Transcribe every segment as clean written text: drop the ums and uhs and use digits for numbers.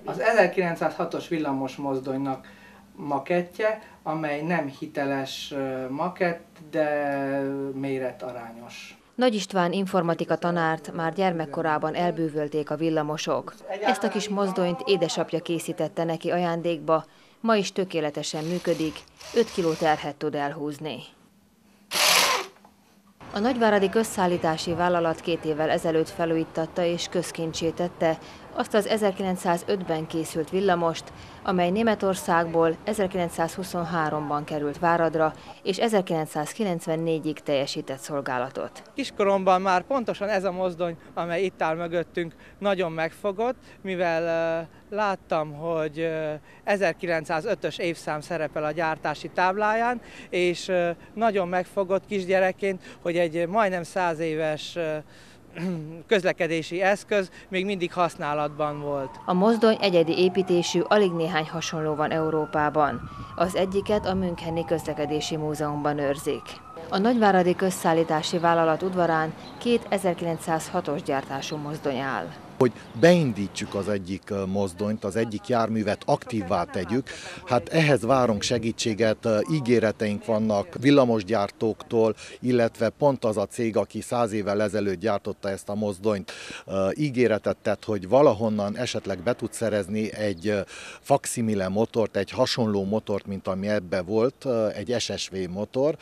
Az 1906-os villamos mozdonynak makettje, amely nem hiteles makett, de méretarányos. Nagy István informatika tanárt már gyermekkorában elbűvölték a villamosok. Ezt a kis mozdonyt édesapja készítette neki ajándékba, ma is tökéletesen működik, 5 kg terhet tud elhúzni. A nagyváradi közszállítási vállalat 2 évvel ezelőtt felújíttatta és közkincsé tette azt az 1905-ben készült villamost, amely Németországból 1923-ban került Váradra, és 1994-ig teljesített szolgálatot. Kiskoromban már pontosan ez a mozdony, amely itt áll mögöttünk, nagyon megfogott, mivel láttam, hogy 1905-ös évszám szerepel a gyártási tábláján, és nagyon megfogott kisgyerekként, hogy egy majdnem 100 éves közlekedési eszköz még mindig használatban volt. A mozdony egyedi építésű, alig néhány hasonló van Európában. Az egyiket a Müncheni Közlekedési Múzeumban őrzik. A nagyváradi közszállítási vállalat udvarán 2 1906-os gyártású mozdony áll. Hogy beindítsuk az egyik mozdonyt, az egyik járművet aktívvá tegyük, hát ehhez várunk segítséget, ígéreteink vannak villamosgyártóktól, illetve pont az a cég, aki 100 évvel ezelőtt gyártotta ezt a mozdonyt, ígéretet tett, hogy valahonnan esetleg be tud szerezni egy faksimile motort, egy hasonló motort, mint ami ebbe volt, egy SSV motor.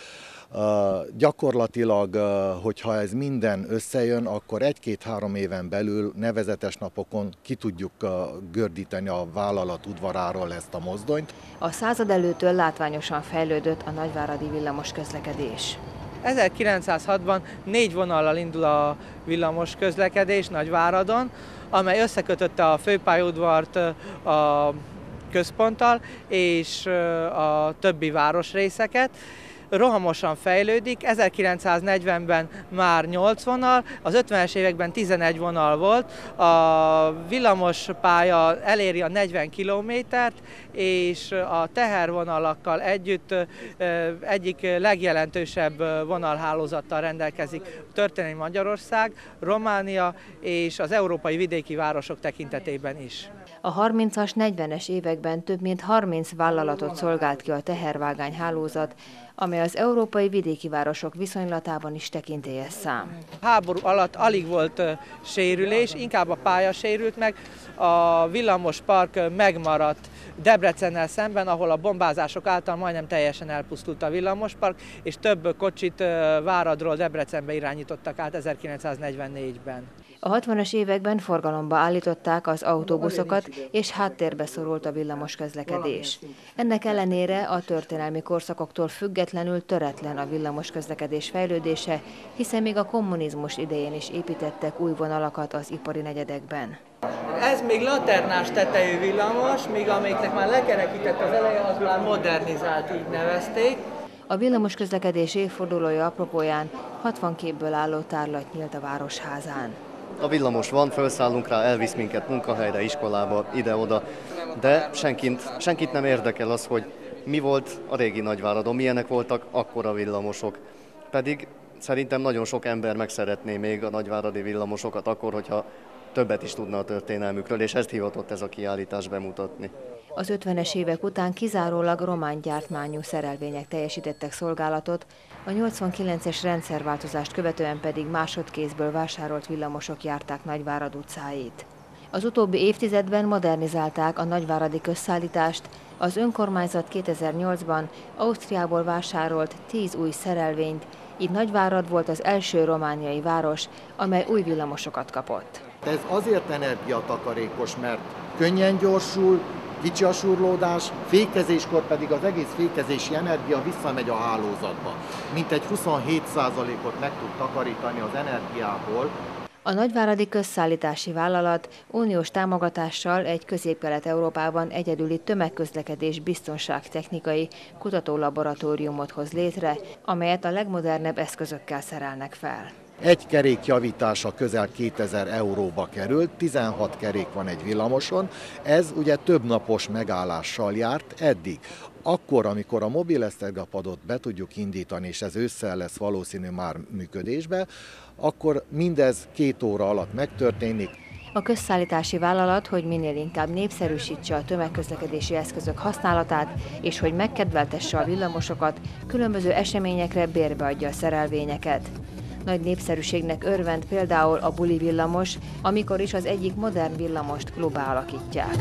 Gyakorlatilag, hogyha ez minden összejön, akkor 1-2-3 éven belül nevezetes napokon ki tudjuk gördíteni a vállalat udvaráról ezt a mozdonyt. A század előttől látványosan fejlődött a nagyváradi villamos közlekedés. 1906-ban 4 vonallal indul a villamos közlekedés Nagyváradon, amely összekötötte a főpályaudvart a központtal és a többi városrészeket. Rohamosan fejlődik, 1940-ben már 8 vonal, az 50-es években 11 vonal volt, a villamospálya eléri a 40 kilométert, és a tehervonalakkal együtt egyik legjelentősebb vonalhálózattal rendelkezik történelmi Magyarország, Románia és az európai vidéki városok tekintetében is. A 30-as, 40-es években több mint 30 vállalatot szolgált ki a tehervágány hálózat, amely az európai vidéki városok viszonylatában is tekintélyes szám. Háború alatt alig volt sérülés, inkább a pálya sérült meg, a villamospark megmaradt Debrecennel szemben, ahol a bombázások által majdnem teljesen elpusztult a villamospark, és több kocsit Váradról Debrecenbe irányítottak át 1944-ben. A 60-as években forgalomba állították az autóbuszokat, és háttérbe szorult a villamos közlekedés. Ennek ellenére a történelmi korszakoktól függetlenül töretlen a villamos közlekedés fejlődése, hiszen még a kommunizmus idején is építettek új vonalakat az ipari negyedekben. Ez még laternás tetejű villamos, míg amiknek már lekerekített az eleje, az már modernizált, így nevezték. A villamos közlekedés évfordulója apropóján 60 képből álló tárlat nyílt a Városházán. A villamos van, felszállunk rá, elvisz minket munkahelyre, iskolába, ide-oda, de senkit nem érdekel az, hogy mi volt a régi Nagyváradon, milyenek voltak akkor a villamosok. Pedig szerintem nagyon sok ember megszeretné még a nagyváradi villamosokat akkor, hogyha többet is tudna a történelmükről, és ezt hivatott ez a kiállítás bemutatni. Az 50-es évek után kizárólag román gyártmányú szerelvények teljesítettek szolgálatot, a 89-es rendszerváltozást követően pedig másodkézből vásárolt villamosok járták Nagyvárad utcáit. Az utóbbi évtizedben modernizálták a nagyváradi közszállítást, az önkormányzat 2008-ban Ausztriából vásárolt 10 új szerelvényt, így Nagyvárad volt az első romániai város, amely új villamosokat kapott. Ez azért energiatakarékos, mert könnyen gyorsul, kicsi a surlódás, fékezéskor pedig az egész fékezési energia visszamegy a hálózatba. Mintegy 27%-ot meg tud takarítani az energiából. A nagyváradi közszállítási vállalat uniós támogatással egy Közép-Kelet-Európában egyedüli tömegközlekedés biztonságtechnikai kutatólaboratóriumot hoz létre, amelyet a legmodernebb eszközökkel szerelnek fel. Egy kerék javítása közel 2000 euróba került, 16 kerék van egy villamoson, ez ugye több napos megállással járt eddig. Akkor, amikor a mobil esztergapadot be tudjuk indítani, és ez ősszel lesz valószínű már működésbe, akkor mindez 2 óra alatt megtörténik. A közszállítási vállalat, hogy minél inkább népszerűsítse a tömegközlekedési eszközök használatát, és hogy megkedveltesse a villamosokat, különböző eseményekre bérbe adja a szerelvényeket. Nagy népszerűségnek örvend például a buli villamos, amikor is az egyik modern villamost klubbá alakítják.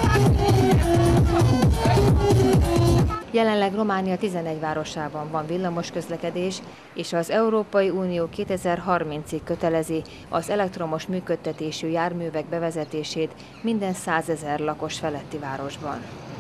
Jelenleg Románia 11 városában van villamos közlekedés, és az Európai Unió 2030-ig kötelezi az elektromos működtetésű járművek bevezetését minden 100 000 lakos feletti városban.